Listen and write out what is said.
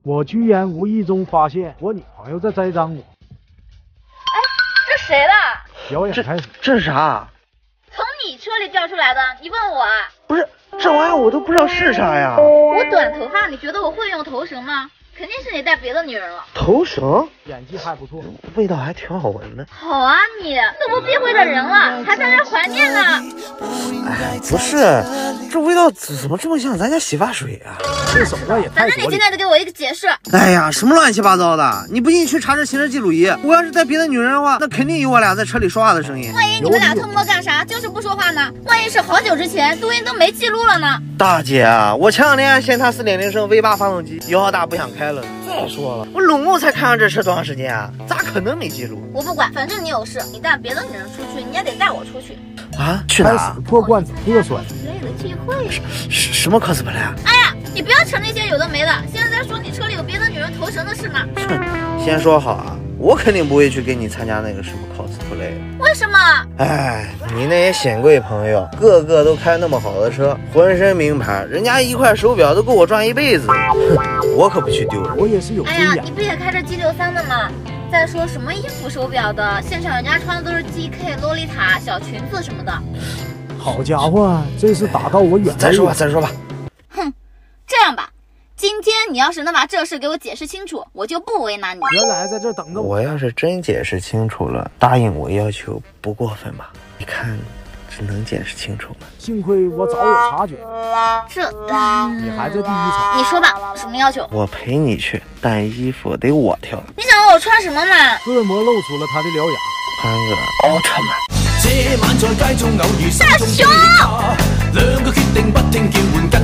我居然无意中发现我女朋友在栽赃我。 哎，这谁的？ 表演开始。 这是啥？ 从你车里掉出来的，你问我啊？ 不是，这玩意儿我都不知道是啥呀。 我短头发，你觉得我会用头绳吗？肯定是你带别的女人了。 头绳？ 演技还不错， 味道还挺好闻的。 好啊，你都不避讳的人了，还在这怀念呢。 哎，不是，这味道怎么这么像咱家洗发水啊？ 这手段也太反正你现在得给我一个解释。 哎呀，什么乱七八糟的！你不信去查这行车记录仪。我要是带别的女人的话，那肯定有我俩在车里说话的声音。 万一你们俩偷摸干啥，就是不说话呢？万一是好久之前录音都没记录了呢？ 大姐，我前两天嫌它4.0升 V8 发动机油耗大不想开了。再说了，我拢共才看上这车多长时间啊？咋可能没记录？ 我不管，反正你有事，你带别的女人出去，你也得带我出去。 啊？去哪？ 开始破罐子破摔。 之类的聚会。 什么 cosplay 啊？ 哎呀，你不要扯那些有的没的，现在在说你车里有别的女人头绳的事呢。 哼，先说好啊，我肯定不会去跟你参加那个什么 cosplay。 为什么？ 哎，你那些显贵朋友，个个都开那么好的车，浑身名牌，人家一块手表都够我赚一辈子。哼，我可不去丢人。 我也是有哎呀， 尊严。 你不也开着 G63的吗？再说什么衣服手表的，现场人家穿的都是 GK、洛丽塔、小裙子什么的。 好家伙，这是打到我远了。 再说吧。 哼，这样吧，今天你要是能把这事给我解释清楚，我就不为难你。 原来在这等着我。 我要是真解释清楚了，答应我要求不过分吧？你看，这能解释清楚吗？ 幸亏我早有察觉。 这， 你还在第一层。 你说吧，什么要求？ 我陪你去，但衣服得我挑。 你想让我穿什么嘛？ 恶魔露出了他的獠牙。 穿个奥特曼。 這晚在街中偶遇心中的他，兩個決定不聽叫喚。